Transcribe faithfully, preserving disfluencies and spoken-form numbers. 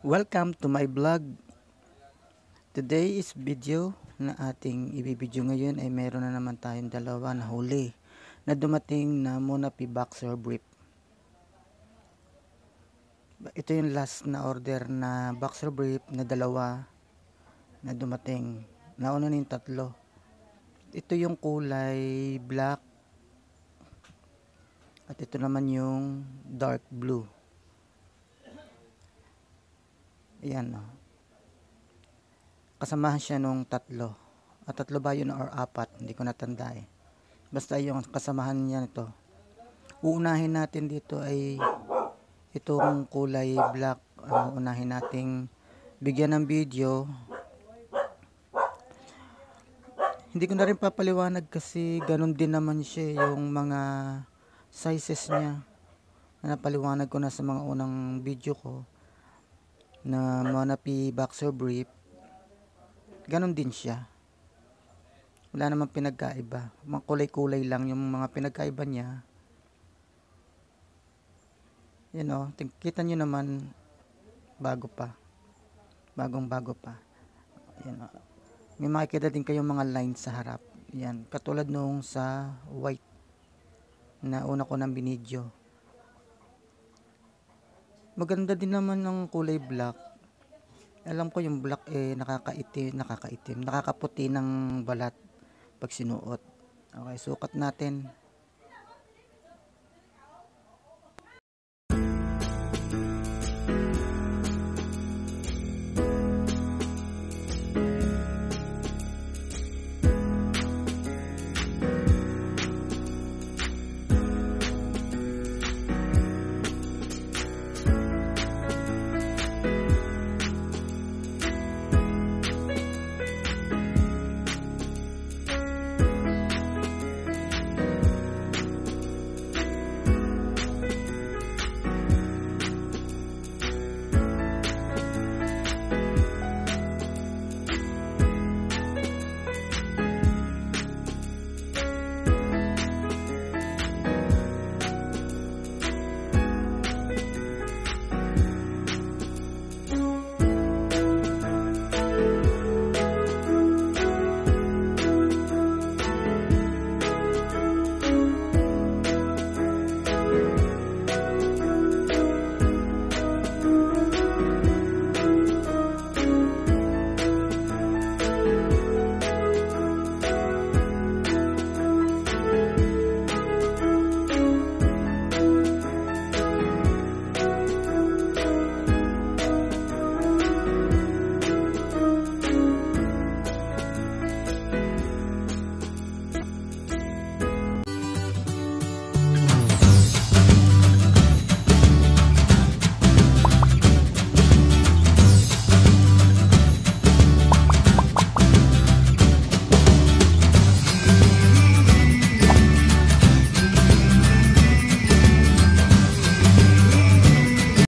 Welcome to my vlog. Today is video na ating ibibidyo ngayon ay meron na naman tayong dalawa na huli na dumating na Monapi boxer brief. Ito yung last na order na boxer brief na dalawa na dumating. Nauna na yung tatlo. Ito yung kulay black at ito naman yung dark blue. Ayan o. Kasamahan siya nung tatlo. At tatlo ba yun or apat? Hindi ko natanda eh. Basta yung kasamahan niya nito. Uunahin natin dito ay itong kulay black. Uh, unahin nating bigyan ng video. Hindi ko na rin papaliwanag kasi ganun din naman siya yung mga sizes niya. Napaliwanag ko na sa mga unang video ko na Monapi boxer brief. Ganon din siya. Wala namang pinagkaiba. Mga kulay-kulay lang yung mga pinagkaiba niya. Yan o. Kita nyo naman bago pa. Bagong bago pa. Yan o. May makikita din kayong mga lines sa harap. Yan. Katulad nung sa white na una ko ng binidyo. Maganda din naman ng kulay black. Alam ko yung black eh nakakaitim, nakakaitim, nakakaputi ng balat pag sinuot. Okay, sukat natin.